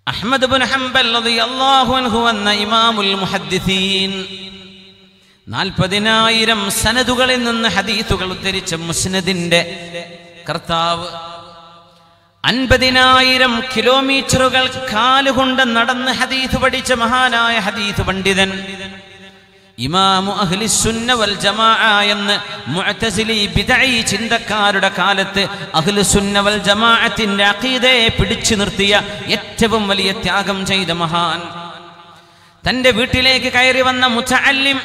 Ahmad Ibnu Hanbal റളിയല്ലാഹു അൻഹു എന്ന ഇമാമുൽ മുഹദ്ദിസീൻ 40,000 സനദുകളിൽ നിന്ന് ഹദീസുകൾ ഉദ്ധരിച്ച മുസ്നദിന്റെ കർത്താവ് 50,000 കിലോമീറ്ററുകൾ കാലുകൊണ്ട് നടന്ന് ഹദീസ് പഠിച്ച മഹാനായ ഹദീസ് പണ്ഡിതൻ ഇമാമു അഹ്ലുസുന്ന വൽ ജമാഅ എന്ന് മുഅ്തസിലി ബിദ്ഈ ചിന്തക്കാരുടെ കാലത്ത് അഹ്ലുസുന്ന വൽ ജമാഅത്തിന്റെ അഖീദയെ പിടിച്ചു നിർത്തിയ ഏറ്റവും വലിയ ത്യാഗം ചെയ്ത മഹാൻ തന്റെ വീട്ടിലേക്ക് കയറി വന്ന മുതഅല്ലിം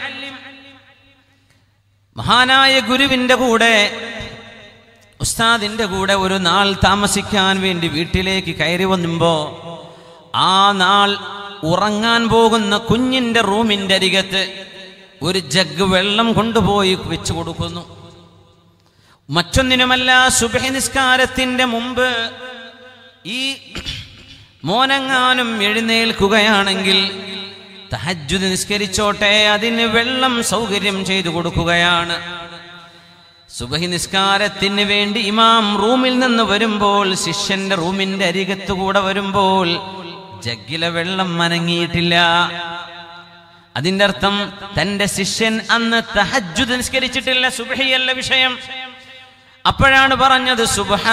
മഹാനായ ഗുരുവിന്റെ കൂടെ ഉസ്താദിന്റെ കൂടെ ഒരു നാൾ താമസിക്കാൻ വേണ്ടി വീട്ടിലേക്ക് കയറി വന്നുമ്പോൾ ആ നാൾ ഉറങ്ങാൻ പോകുന്ന കുഞ്ഞിന്റെ റൂമിന്റെ അരികത്ത് ഒരു ജഗ് വെള്ളം കൊണ്ടുപോയി വെച്ചു കൊടുക്കുന്നു. മറ്റൊന്നിനുമല്ല, സുബ്ഹി നിസ്കാരത്തിന്റെ മുമ്പ് ഈ മോനെങ്ങാനും എഴുന്നേൽക്കുകയാണെങ്കിൽ തഹജ്ജുദ് നിസ്കരിച്ചോട്ടെ, അതിന് വെള്ളം സൗകര്യം ചെയ്തു കൊടുക്കുകയാണ്. സുബ്ഹി നിസ്കാരത്തിന് വേണ്ടി ഇമാം റൂമിൽ നിന്ന് വരുമ്പോൾ, ശിഷ്യന്റെ റൂമിന്റെ അരികത്തുകൂടെ വരുമ്പോൾ ജഗ്ഗിലെ വെള്ളം അനങ്ങിയിട്ടില്ല. അതിന്റെ അർത്ഥം തന്റെ ശിഷ്യൻ അന്ന് തഹജ്ജുദ് നിസ്കരിച്ചിട്ടില്ല, സുബ്ഹിയല്ല വിഷയം. അപ്പോഴാണ് പറഞ്ഞത്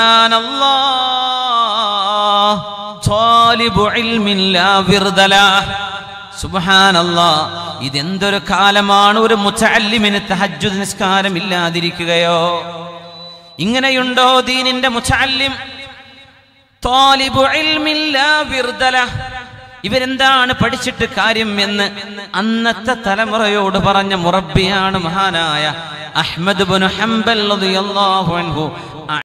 സുബ്ഹാനല്ലാഹ് ത്വാലിബു ഇൽമിൻ ലാ വിർദല. സുബ്ഹാനല്ലാഹ്, ഇതെന്തൊരു കാലമാണ് ഒരു മുതഅല്ലിമിന് തഹജ്ജുദ് നിസ്കാരം ഇല്ലാതിരിക്കുകയോ? ഇങ്ങനെയുണ്ടോ ദീനിന്റെ മുതഅല്ലിം? ത്വാലിബു ഇൽമിൻ ലാ വിർദല, ഇവരെന്താണ് പഠിച്ചിട്ട് കാര്യം എന്ന് അന്നത്തെ തലമുറയോട് പറഞ്ഞ മുറബ്ബിയാണ് മഹാനായ അഹ്മദ് ഇബ്നു ഹംബൽ റളിയല്ലാഹു അൻഹു.